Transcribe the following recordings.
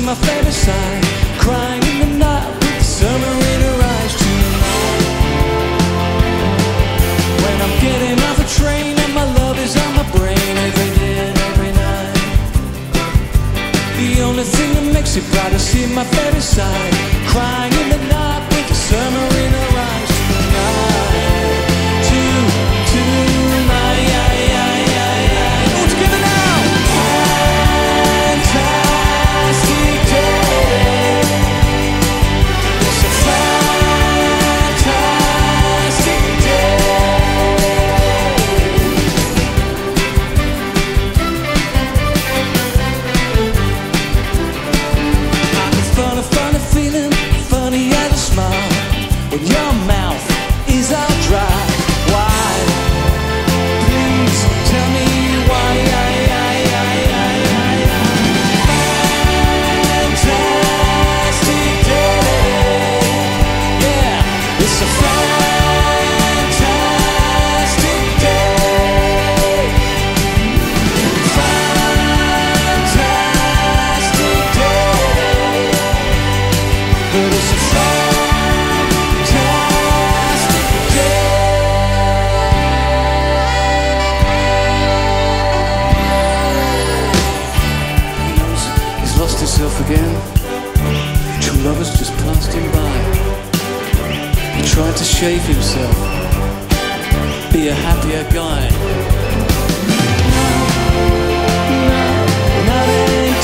my favorite side, crying in the night with the summer in her eyes tonight. When I'm getting off a train and my love is on my brain every day and every night. The only thing that makes it bright is seeing my favorite side, crying in the night with the summer in her eyes tonight. Tonight, all together now. Fantastic day. It's a fantastic Funny feeling, funny as a smile, when your mouth is all dry. Why? Please tell me why. Fantastic day. Yeah, it's a fantastic day. Fantastic day. But it's a fantastic day. He knows he's lost himself again. True lovers just passed him by. He tried to shave himself, be a happier guy. Night and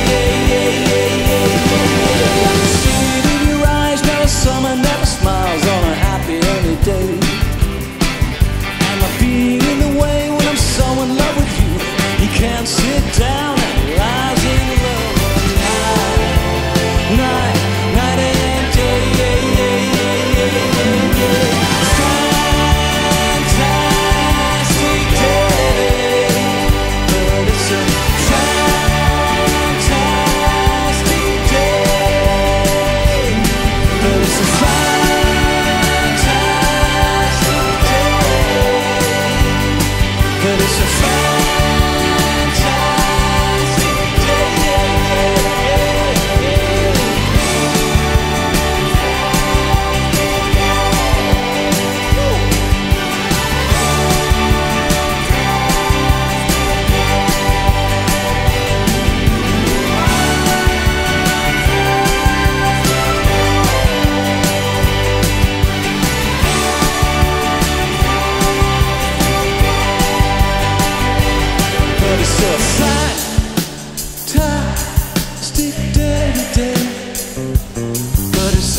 day. Summer never smiles on a happy early day. Am I being in the way when I'm so in love with you? You can't sit down and lies in love all night, night and day. Fantastic day, but it's a fantastic day. But it's a fantastic day. But it's a fantastic day. But it's a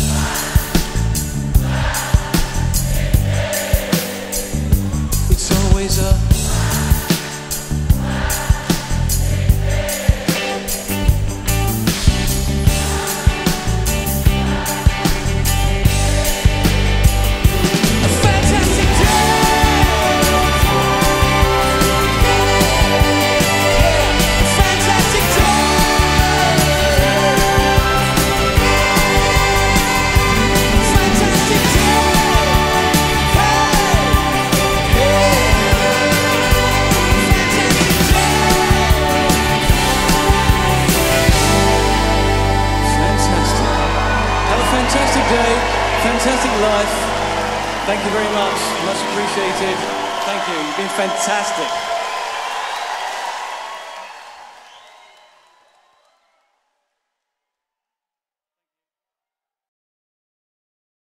it's always a fantastic day. Fantastic day, fantastic life. Thank you very much. Much appreciated. Thank you. You've been fantastic.